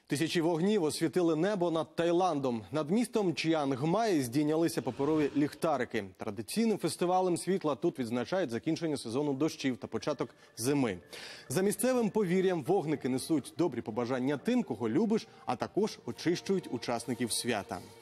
Тисячі вогнів освітили небо над Таїландом. Над містом Чіангмай здійнялися паперові ліхтарики. Традиційним фестивалем світла тут відзначають закінчення сезону дощів та початок зими. За місцевим повір'ям вогники несуть добрі побажання тим, кого любиш, а також очищують учасників свята.